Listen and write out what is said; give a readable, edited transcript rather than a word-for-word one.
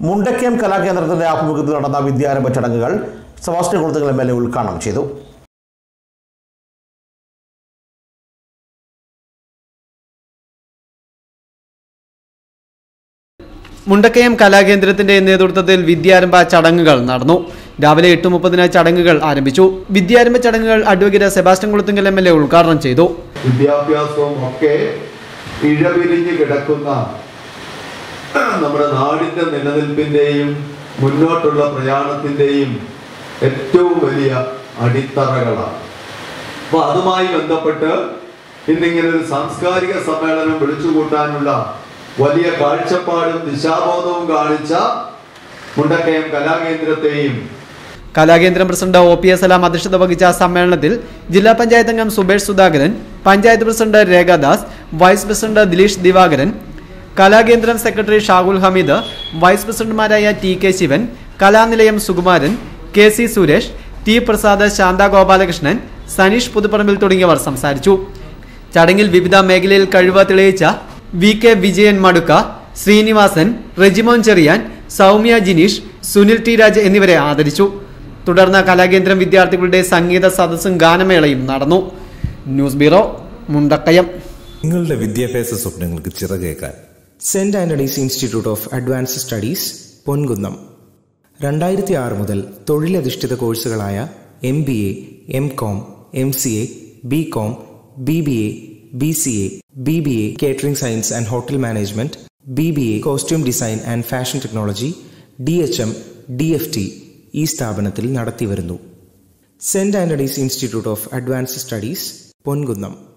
Mundakkayam Kalakendra ആഭിമുഖ്യത്തിൽ നടന്ന വിദ്യാരംഭ ചടങ്ങുകൾ സെബാസ്റ്റ്യൻ കുളത്തുങ്കൽ എംഎൽഎ ഉദ്ഘാടനം ചെയ്തു. Mundakkayam Kalakendra നേതൃത്വത്തിൽ വിദ്യാരംഭ ചടങ്ങുകൾ നടന്നു. രാവിലെ 8:30 ചടങ്ങുകൾ ആരംഭിച്ചു. വിദ്യാരംഭ ചടങ്ങുകൾ അഡ്വക്കേറ്റ് സെബാസ്റ്റ്യൻ കുളത്തുങ്കൽ എംഎൽഎ ഉദ്ഘാടനം ചെയ്തു. വിദ്യാഭ്യാസവും ഒക്കെ ഇഴപിരിഞ്ഞു കിടക്കുന്ന നമ്മുടെ നാടിന്റെ നിലനിൽപ്പിന്റെയും മുന്നോട്ടുള്ള പ്രയാണത്തിന്റെയും ഏറ്റവും വലിയ അടിത്തറകളാണ്. അപ്പോൾ അതുമായി ബന്ധപ്പെട്ട് ഇന്നിങ്ങനെ ഒരു സാംസ്കാരിക സമ്മേളനം വിളിച്ചുകൂട്ടാനുള്ള വലിയ കാഴ്ചപ്പാടും ദിശാബോധവും കാണിച്ച മുണ്ടക്കയം കലാകേന്ദ്രത്തെയും കലാകേന്ദ്രം പ്രസിഡന്റ് OPS സലാം അധ്യക്ഷത വഹിച്ച സമ്മേളനത്തിൽ ജില്ലാ പഞ്ചായത്ത് അംഗം Subesh Sudhakaran, panchayat president Rekhadas, vice president Dileesh Divakaran, Kalakendram secretary Shahul Hameed, vice പ്രസിഡന്റുമാരായ TK Sivan, Kalanilayam Sukumaran, KC Suresh, T Prasad, Shantha Gopalakrishnan, Saneesh Puthuparambil തുടങ്ങിയവർ സംസാരിച്ചു. ചടങ്ങിൽ വിവിധ മേഖലയിൽ കഴിവ് തെളിയിച്ച VK വിജയൻ മടുക്ക, ശ്രീനിവാസൻ, റെജിമോൻ ചെറിയാൻ, സൗമ്യ ജിനീഷ്, സുനിൽ T രാജ് എന്നിവരെ ആദരിച്ചു. തുടർന്ന് കലാകേന്ദ്രം വിദ്യാർത്ഥികളുടെ സംഗീത സദസ്സും ഗാനമേളയും നടന്നു. News bureau, Mundakayam. നിങ്ങളുടെ വിദ്യാഭ്യാസ സ്വപ്നങ്ങൾക്ക് ചിറകേക്കാൻ saint Antony's institute of advanced studies Ponkunnam 2006 മുതൽ തൊഴിലധിഷ്ഠിത കോഴ്സുകളായ MBA, MCOM, MCA, BCOM, BBA, BCA, BBA, Catering Science and Hotel Management, BBA, Costume Design and Fashion Technology, DHM, DFT ഈ സ്ഥാപനത്തിൽ നടത്തിവരുന്നു. Saint Antony's institute of advanced studies Ponkunnam.